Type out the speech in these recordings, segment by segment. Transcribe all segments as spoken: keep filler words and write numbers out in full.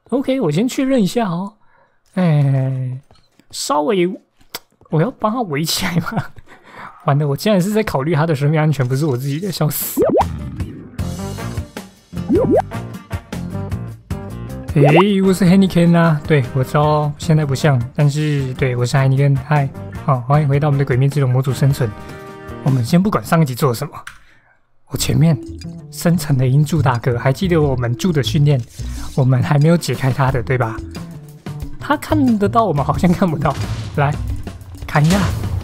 OK， 我先确认一下哦。哎，稍微我要帮他围起来吗？完了，我竟然是在考虑他的生命安全，不是我自己的，笑死。诶，我是 Heineken 啊，对我知道现在不像，但是对我是 Heineken， 嗨，好，欢迎回到我们的鬼灭之刃模组生存。我们先不管上一集做了什么，我前面深层的音柱大哥还记得我们柱的训练，我们还没有解开他的，对吧？他看得到我们，好像看不到。来，砍一下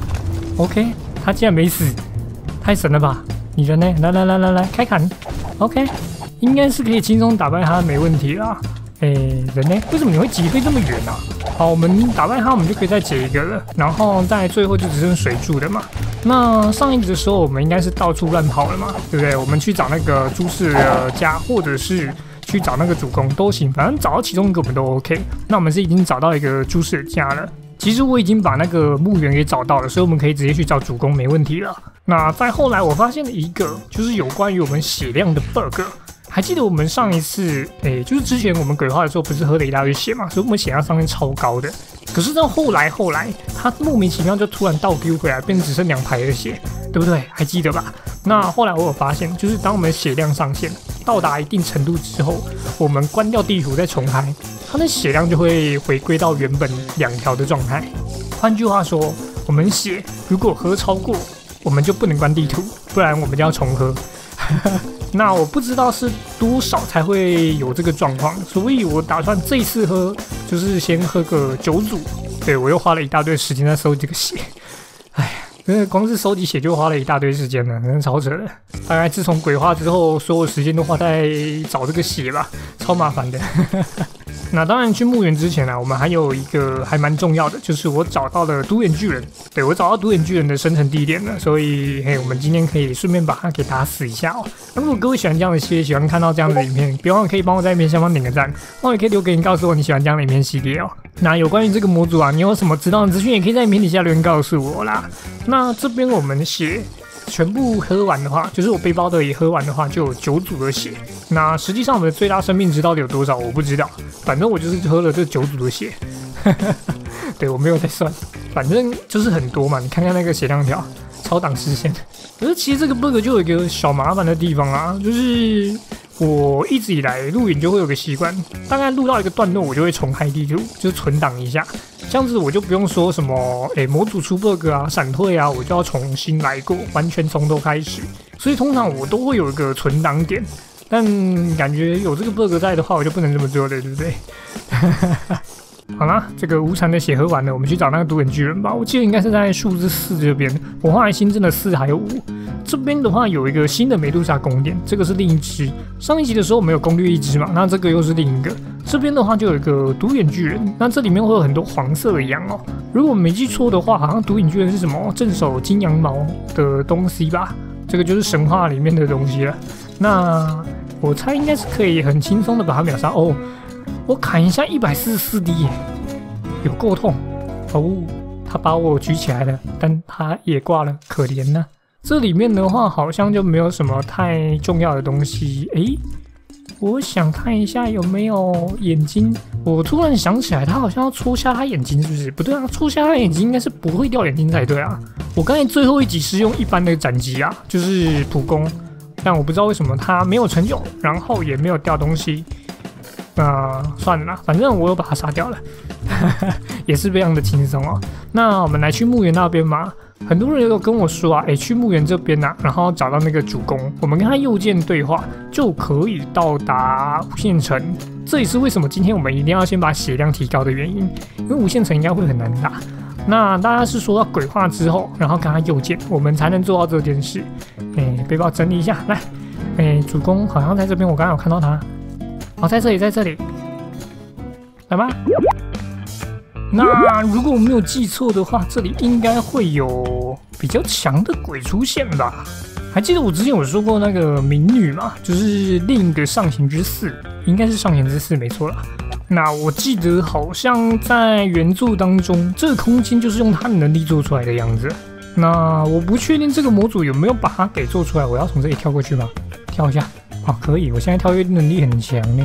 ，OK， 他竟然没死，太神了吧！你人呢？来来来来来，开砍 ，OK， 应该是可以轻松打败他，没问题啦。诶，人呢？为什么你会击飞这么远啊？好，我们打败他，我们就可以再解一个了。然后再最后就只剩水柱的嘛。那上一集的时候，我们应该是到处乱跑了嘛，对不对？我们去找那个朱氏的家，或者是去找那个主公都行，反正找到其中一个我们都 OK。那我们是已经找到一个朱氏的家了。其实我已经把那个墓园给找到了，所以我们可以直接去找主公，没问题了。那再后来，我发现了一个，就是有关于我们血量的 bug。还记得我们上一次，诶，就是之前我们鬼化的时候，不是喝了一大堆血嘛，所以我们血量上面超高的。可是到后来，后来它莫名其妙就突然倒丢回来，变成只剩两排的血，对不对？还记得吧？那后来我有发现，就是当我们血量上限到达一定程度之后，我们关掉地图再重开，它的血量就会回归到原本两条的状态。换句话说，我们血如果喝超过，我们就不能关地图，不然我们就要重喝。那我不知道是多少才会有这个状况，所以我打算这一次喝就是先喝个九组。对，我又花了一大堆时间在收集这个血，哎，真的光是收集血就花了一大堆时间了，真的超扯的。大概自从鬼化之后，所有时间都花在找这个血吧，超麻烦的。那当然，去墓园之前呢、啊，我们还有一个还蛮重要的，就是我找到了独眼巨人。对，我找到独眼巨人的生成地点了，所以嘿，我们今天可以顺便把它给打死一下哦。那如果各位喜欢这样的系列，喜欢看到这样的影片，别忘了可以帮我在影片下方点个赞，或也可以留给你告诉我你喜欢这样的影片系列哦。那有关于这个模组啊，你有什么知道的资讯，也可以在影片底下留言告诉我啦。那这边我们血全部喝完的话，就是我背包的也喝完的话，就有九组的血。那实际上我们的最大生命值到底有多少，我不知道。反正我就是喝了这九组的血。对，我没有在算，反正就是很多嘛。你看看那个血量条，超档视线。可是其实这个 bug 就有一个小麻烦的地方啊，就是我一直以来录影就会有个习惯，大概录到一个段落，我就会重开地图，就是存档一下。这样子我就不用说什么，诶，模组出 bug 啊、闪退啊，我就要重新来过，完全从头开始。所以通常我都会有一个存档点，但感觉有这个 bug 在的话，我就不能这么做了，对不对？好啦，这个无残的血喝完了，我们去找那个独眼巨人吧。我记得应该是在数字四这边，我后来新增了四还有五。这边的话有一个新的美杜莎宫殿，这个是另一只。上一集的时候我们有攻略一只嘛，那这个又是另一个。这边的话就有一个独眼巨人，那这里面会有很多黄色的羊哦。如果没记错的话，好像独眼巨人是什么镇守金羊毛的东西吧？这个就是神话里面的东西了。那我猜应该是可以很轻松的把它秒杀哦。我砍一下一百四十四滴耶，有够痛哦！他把我举起来了，但他也挂了，可怜呢、啊。这里面的话好像就没有什么太重要的东西。诶，我想看一下有没有眼睛。我突然想起来，他好像要戳瞎他眼睛，是不是？不对啊，戳瞎他眼睛应该是不会掉眼睛才对啊。我刚才最后一集是用一般的斩击啊，就是普攻，但我不知道为什么他没有成就，然后也没有掉东西。那、呃、算了啦，反正我又把它杀掉了，也是非常的轻松哦。那我们来去墓园那边嘛，很多人有跟我说啊，哎，去墓园这边啊，然后找到那个主公，我们跟他右键对话就可以到达无限城。这也是为什么今天我们一定要先把血量提高的原因，因为无限城应该会很难打。那大家是说到鬼化之后，然后跟他右键，我们才能做到这件事。哎，背包整理一下，来，哎，主公好像在这边，我刚刚有看到他。哦，在这里，在这里，来吧。那如果我没有记错的话，这里应该会有比较强的鬼出现吧？还记得我之前有说过那个民女嘛，就是另一个上弦之四，应该是上弦之四没错啦。那我记得好像在原作当中，这个空间就是用他的能力做出来的样子。那我不确定这个模组有没有把它给做出来，我要从这里跳过去吗？跳一下。好、哦，可以，我现在跳跃能力很强呢。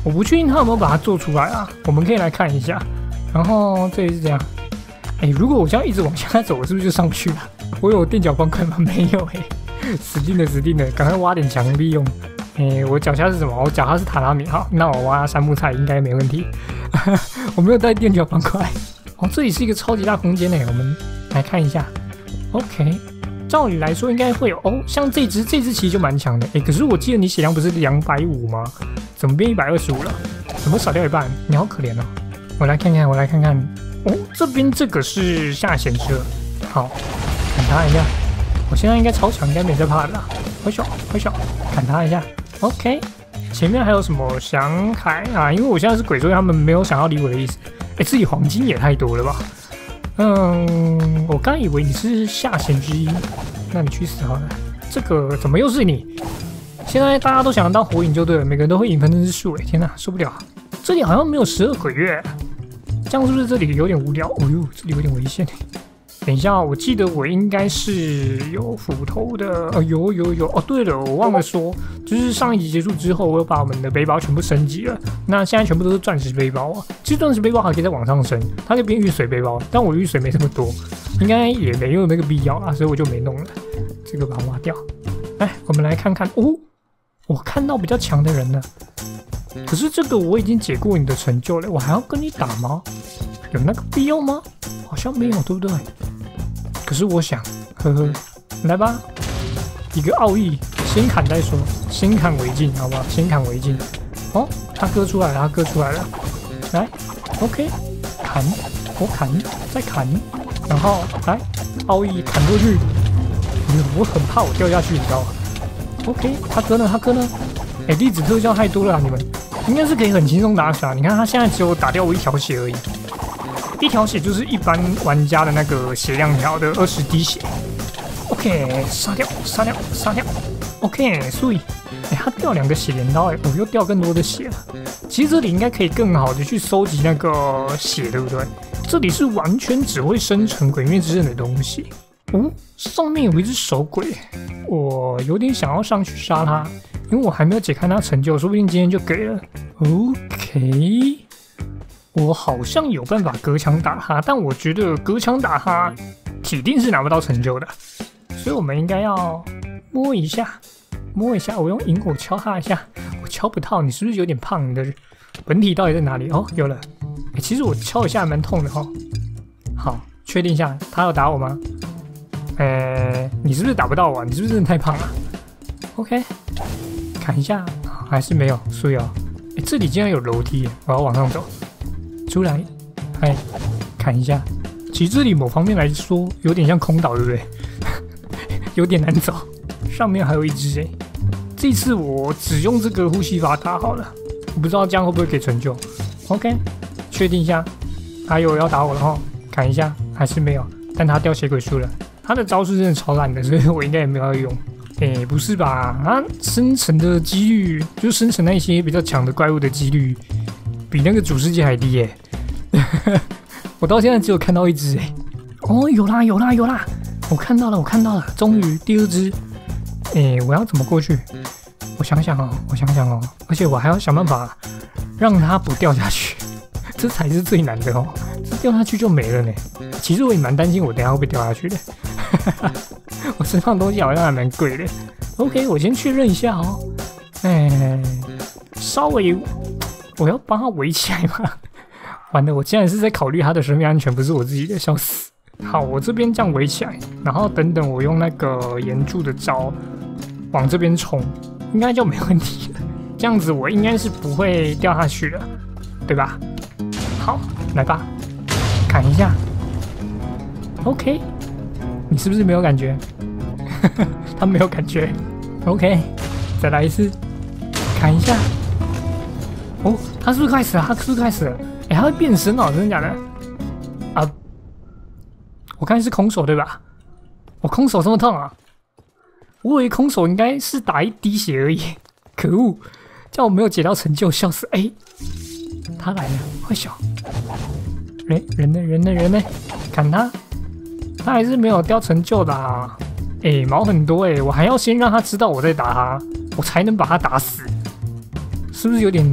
我不确定他有没有把它做出来啊，我们可以来看一下。然后这里是这样，哎，如果我这样一直往下走，我是不是就上不去了？我有垫脚方块吗？没有哎、欸，死定了死定了，赶快挖点墙利用。哎，我脚下是什么？我脚下是榻榻米，好，那我挖杉木菜应该没问题。我没有带垫脚方块。哦，这里是一个超级大空间呢，我们来看一下。OK， 照理来说应该会有哦，像这只这只其实就蛮强的。哎，可是我记得你血量不是两百五吗？怎么变一百二十五了？怎么少掉一半？你好可怜哦。我来看看，我来看看。哦，这边这个是下弦车，好，砍他一下。我现在应该超强，应该没在怕的啦。挥手挥手，砍他一下。OK， 前面还有什么祥凯啊？因为我现在是鬼，所以他们没有想要理我的意思。哎，这里黄金也太多了吧？嗯，我刚以为你是下弦之一，那你去死好了。这个怎么又是你？现在大家都想要当火影就对了，每个人都会引喷针之术。哎，天哪，受不了！这里好像没有十二鬼月，这样是不是这里有点无聊？哦呦，这里有点危险。等一下，我记得我应该是有斧头的。哦，有有有。哦，对了，我忘了说，就是上一集结束之后，我有把我们的背包全部升级了。那现在全部都是钻石背包啊。其实钻石背包还可以再往上升，它可以变玉水背包，但我玉水没这么多，应该也没有那个必要啦，所以我就没弄了。这个把它挖掉。来，我们来看看。哦，我看到比较强的人了。可是这个我已经解过你的成就了，我还要跟你打吗？有那个必要吗？好像没有，对不对？可是我想，呵呵，来吧，一个奥义，先砍再说，先砍为敬，好不好？先砍为敬。哦，他割出来了，他割出来了，来 ，OK， 砍，我砍，再砍，然后来奥义砍过去。我很怕我掉下去，你知道吗 ？OK， 他割呢，他割呢。哎，粒子特效太多了、啊，你们应该是可以很轻松打死啊！你看他现在只有打掉我一条血而已。一条血就是一般玩家的那个血量条的二十滴血。OK， 杀掉，杀掉，杀掉。OK， 所以，哎，他掉两个血镰刀，哎，我又掉更多的血了。其实这里应该可以更好的去收集那个血，对不对？这里是完全只会生成鬼灭之刃的东西。哦，上面有一只守鬼，我有点想要上去杀他，因为我还没有解开他成就，说不定今天就给了。OK。我好像有办法隔墙打他，但我觉得隔墙打他铁定是拿不到成就的，所以我们应该要摸一下，摸一下。我用萤火敲他一下，我敲不到，你是不是有点胖？你的本体到底在哪里？哦，有了。欸、其实我敲一下还蛮痛的哈、哦。好，确定一下，他要打我吗？呃，你是不是打不到我、啊？你是不是真的太胖了 ？OK， 砍一下，还是没有，所以哦，欸、这里竟然有楼梯，我要往上走。出来，哎，砍一下。其实这里某方面来说有点像空岛，对不对？有点难走。上面还有一只哎，这次我只用这个呼吸法打好了，我不知道这样会不会给成就。OK， 确定一下。还有要打我了哈，砍一下还是没有，但他掉血鬼术了。他的招式真的超烂的，所以我应该也没有要用。哎，不是吧？他生成的几率，就生成那些比较强的怪物的几率。比那个主世界还低耶、欸！我到现在只有看到一只哎、欸，哦，有啦有啦有啦，我看到了我看到了，终于第二只，哎、欸，我要怎么过去？我想想哦，我想想哦，而且我还要想办法让它不掉下去，这才是最难的哦，这掉下去就没了呢。其实我也蛮担心我等一下会不会掉下去的，我身上的东西好像还蛮贵的。OK， 我先确认一下哦，哎、欸，稍微。我要帮他围起来吗？完了，我竟然是在考虑他的生命安全，不是我自己的，笑死！好，我这边这样围起来，然后等等我用那个岩柱的招往这边冲，应该就没问题了。这样子我应该是不会掉下去了，对吧？好，来吧，砍一下。OK， 你是不是没有感觉？他没有感觉。OK， 再来一次，砍一下。哦，他是不是开始了？他是不是开始了？哎、欸，他会变身哦，真的假的？啊，我看是空手对吧？我空手这么痛啊？我以为空手应该是打一滴血而已。可恶，叫我没有解到成就，笑死！哎、欸，他来了，快小！人人呢？人呢？人呢？砍他！他还是没有掉成就的啊！哎、欸，毛很多哎、欸，我还要先让他知道我在打他，我才能把他打死。是不是有点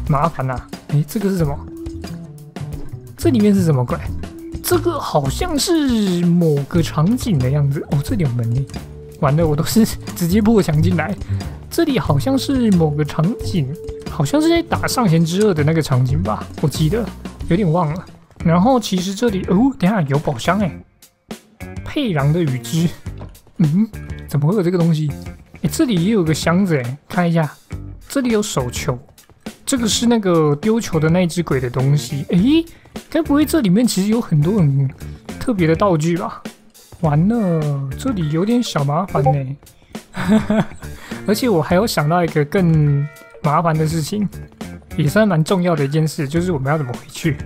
麻烦呐、啊！哎，这个是什么？这里面是什么鬼？这个好像是某个场景的样子哦。这里有门呢，完了，我都是直接破墙进来。这里好像是某个场景，好像是在打上弦之二的那个场景吧，我记得有点忘了。然后其实这里哦，等一下有宝箱哎，佩郎的羽织，嗯，怎么会有这个东西？哎，这里也有个箱子哎，看一下，这里有手球，这个是那个丢球的那只鬼的东西。哎，该不会这里面其实有很多很特别的道具吧？完了，这里有点小麻烦呢。而且我还有想到一个更麻烦的事情，也算蛮重要的一件事，就是我们要怎么回去。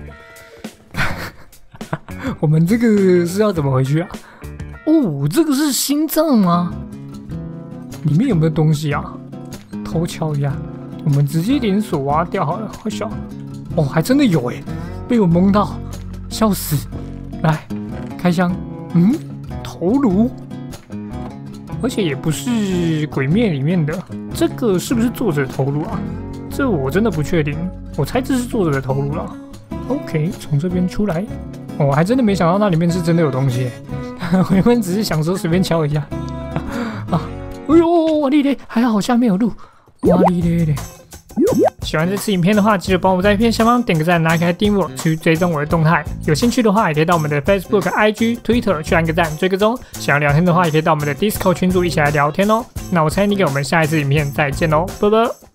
我们这个是要怎么回去啊？哦，这个是心脏吗？里面有没有东西啊？偷敲一下，我们直接连锁挖掉好了。好笑，哦，还真的有哎，被我蒙到，笑死！来，开箱，嗯，头颅，而且也不是鬼灭里面的，这个是不是作者头颅啊？这我真的不确定，我猜这是作者的头颅啦。OK， 从这边出来。哦，我还真的没想到那里面是真的有东西，我原本只是想说随便敲一下。啊，哎呦，哇哩嘞，还好下面有路，哇哩嘞嘞。喜欢这次影片的话，记得帮我在影片下方点个赞，拿开订阅去追踪我的动态。有兴趣的话，也可以到我们的 Facebook、I G、Twitter 去按个赞，追个踪。想要聊天的话，也可以到我们的 Discord 群组一起来聊天哦。那我猜你给我们下一次影片再见喽，拜拜。